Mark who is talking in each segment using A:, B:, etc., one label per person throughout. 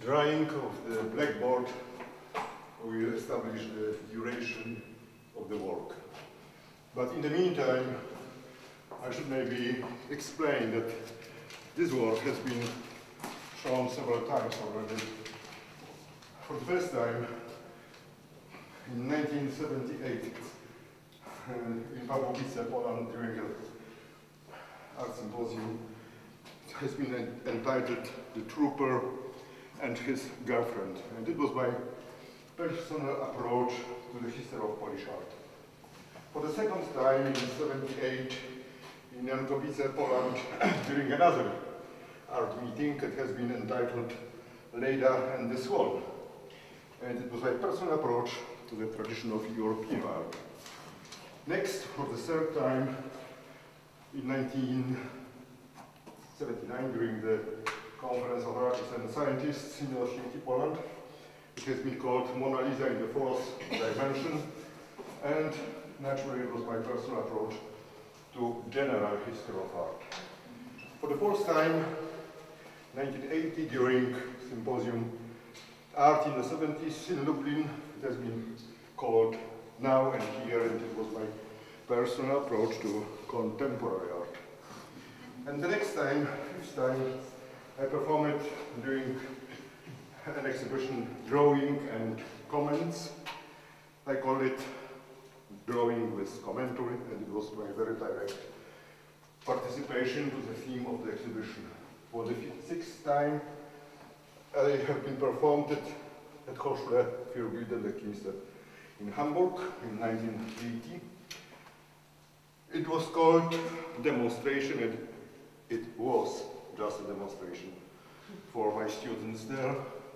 A: drawing of the blackboard will establish the duration of the work. But in the meantime, I should maybe explain that this work has been shown several times already. For the first time, in 1978, in Pawłowice, Poland, during an art symposium, it has been entitled "The Trooper and His Girlfriend," and it was my personal approach to the history of Polish art. For the second time, in 1978, in Jankowice, Poland, during another art meeting, it has been entitled "Leda and the Swan," and it was my personal approach to the tradition of European art. Next, for the third time, in 1979, during the Conference of Artists and Scientists in Helsinki, Poland, it has been called "Mona Lisa in the Fourth Dimension," and naturally it was my personal approach to general history of art. For the fourth time, 1980, during symposium Art in the 70s in Lublin, it has been called "Now and Here," and it was my personal approach to contemporary art. And the next time, fifth time, I performed it during an exhibition, Drawing and Comments. I call it Drawing with Commentary, and it was my very direct participation to the theme of the exhibition. For the sixth time, I have been performed at Hochschule für Bildende Künste in Hamburg in 1980. It was called Demonstration, and it was just a demonstration for my students there.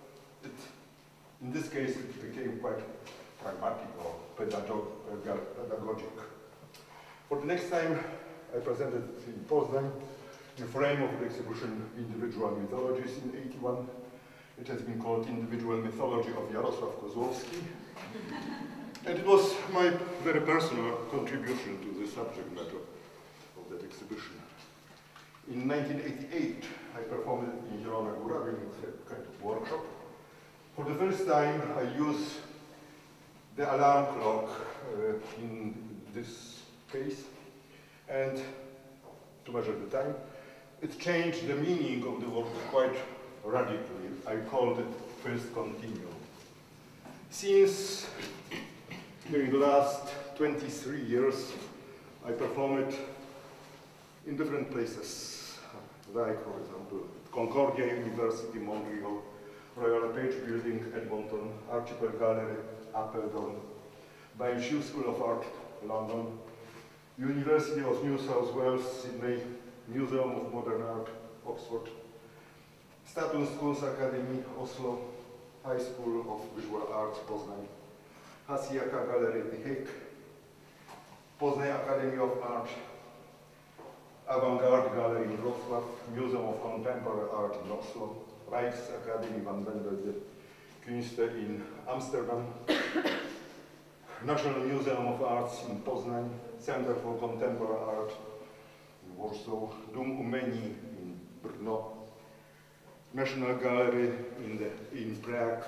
A: In this case, it became quite pragmatic or pedagogic. For the next time, I presented it in Poznań in the frame of the exhibition Individual Mythologies in 1981. It has been called Individual Mythology of Jarosław Kozłowski. And it was my very personal contribution to the subject matter of that exhibition. In 1988, I performed it in Zielona Góra during a kind of workshop. For the first time, I used the alarm clock in this case, and to measure the time, it changed the meaning of the work quite radically. I called it First Continuum. Since during the last 23 years, I performed it in different places, like, for example, Concordia University, Montreal, Royal LePage Building, Edmonton, Archipel Gallery, Appledon, Bayesian School of Art, London, University of New South Wales, Sydney, Museum of Modern Art, Oxford, Statun Schools Academy, Oslo, High School of Visual Arts, Poznań, Hasiaka Gallery, The Hague, Poznań Academy of Art, Avant-Garde Gallery in Wrocław, Museum of Contemporary Art in Oslo, Rijksakademie van Beeldende Kunsten in Amsterdam, National Museum of Arts in Poznań, Center for Contemporary Art in Warsaw, Dom Umeni in Brno, National Gallery in Prague,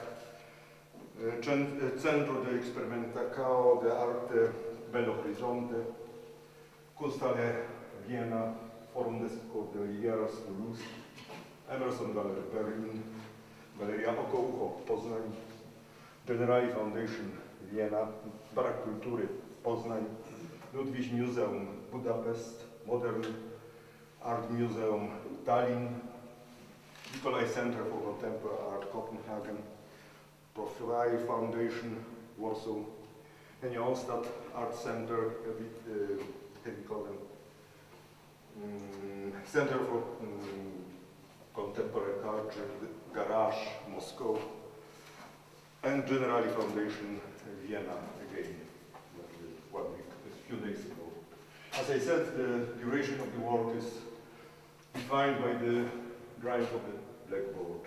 A: Centro de Experimentação de Arte Belo Horizonte, Kunsthalle Vienna, Forum des Cordeliers Toulouse, Emerson Gallery Berlin, Galeria Oko Ucho Poznań, Generali Foundation Vienna, Barak Kultury Poznań, Ludwig Museum Budapest, Modern Art Museum Tallinn, Nikolai Center for Contemporary Art Copenhagen, Profilai Foundation Warsaw, Henny Olstad Art Center, Center for Contemporary Culture, Garage, Moscow, and Generali Foundation, Vienna, again, 1 week, a few days ago. As I said, the duration of the work is defined by the drive of the blackboard.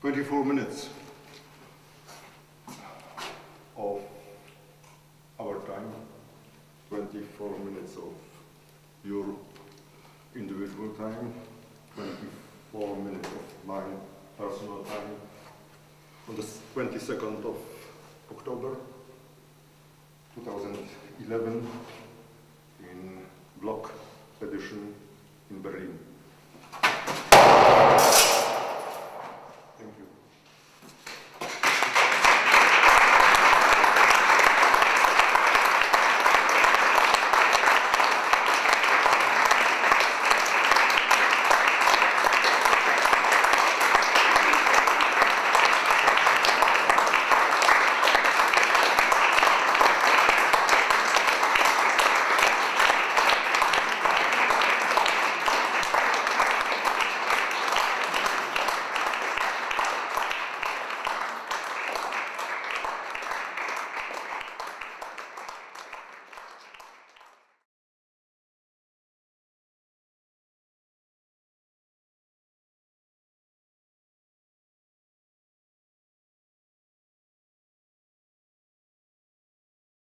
A: 24 minutes of our time, 24 minutes of your individual time, 24 minutes of my personal time, on the 22nd of October 2011 in Block Edition in Berlin.